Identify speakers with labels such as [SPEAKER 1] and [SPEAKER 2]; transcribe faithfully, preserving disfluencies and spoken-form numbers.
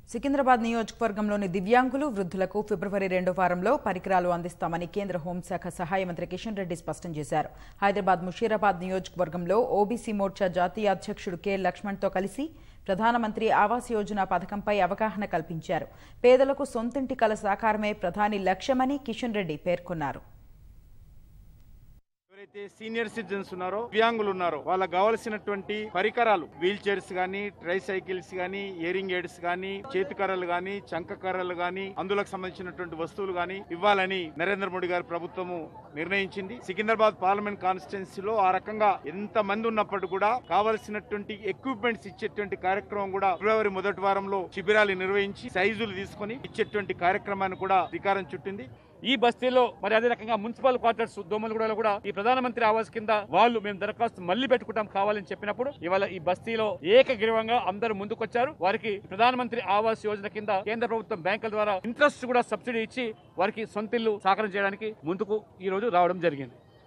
[SPEAKER 1] సికింద్రాబాద్ నియోజకవర్గంలోని దివ్యాంగులు వృద్ధులకు ఫిబ్రవరి రెండో వారంలో పరికరాలు అందిస్తామని కేంద్ర హోంశాఖ సహాయ మంత్రి కిషన్ రెడ్డి స్పష్టం చేశారు. హైదరాబాద్ ముషీరాబాద్ నియోజకవర్గంలో ఓబీసీ మోర్చా జాతీయ అధ్యక్షుడు కె లక్ష్మణ్తో కలిసి ప్రధానమంత్రి ఆవాస్ యోజన పథకంపై అవగాహన కల్పించారు. పేదలకు సొంతింటి కల సాకారమే ప్రధాని లక్ష్యమని కిషన్ రెడ్డి పేర్కొన్నారు.
[SPEAKER 2] ఎవరైతే సీనియర్ సిటిజన్స్ ఉన్నారో, దివ్యాంగులు ఉన్నారో వాళ్ళకి కావలసినటువంటి పరికరాలు, వీల్ చైర్స్ గానీ, ట్రై సైకిల్స్ గానీ, ఇయరింగ్ ఎయిడ్స్ గానీ, చేతికర్రలు గానీ, చంక కర్రలు గానీ, అందులోకి సంబంధించినటువంటి వస్తువులు గానీ ఇవ్వాలని నరేంద్ర మోడీ గారి ప్రభుత్వము నిర్ణయించింది. సికింద్రాబాద్ పార్లమెంట్ కాన్స్టిట్యున్సీలో ఆ రకంగా ఎంత మంది ఉన్నప్పటికీ కూడా కావలసినటువంటి ఎక్విప్మెంట్స్ ఇచ్చేటువంటి కార్యక్రమం కూడా ఫిబ్రవరి మొదటి వారంలో శిబిరాలు నిర్వహించి సైజులు తీసుకుని ఇచ్చేటువంటి కార్యక్రమాన్ని కూడా శ్రీకారం చుట్టింది.
[SPEAKER 3] ఈ బస్తీలో మరి అదే రకంగా మున్సిపల్ క్వార్టర్స్ దోమలగూడలో కూడా ఈ ప్రధానమంత్రి ఆవాస్ కింద వాళ్ళు మేము దరఖాస్తు మళ్లీ పెట్టుకుంటాం కావాలని చెప్పినప్పుడు ఇవాళ ఈ బస్తీలో ఏకగ్రీవంగా అందరూ ముందుకొచ్చారు. వారికి ప్రధానమంత్రి ఆవాస్ యోజన కింద కేంద్ర ప్రభుత్వం బ్యాంకుల ద్వారా ఇంట్రెస్ట్ కూడా సబ్సిడీ ఇచ్చి వారికి సొంతిల్లు సాకారం చేయడానికి ముందుకు ఈ రోజు రావడం జరిగింది.